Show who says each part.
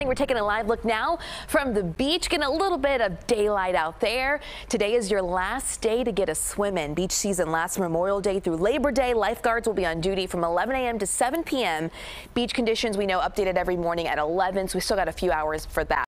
Speaker 1: We're taking a live look now from the beach, getting a little bit of daylight out there. Today is your last day to get a swim in. Beach season lasts Memorial Day through Labor Day. Lifeguards will be on duty from 11 a.m. to 7 p.m. Beach conditions we know updated every morning at 11, so we still got a few hours for that.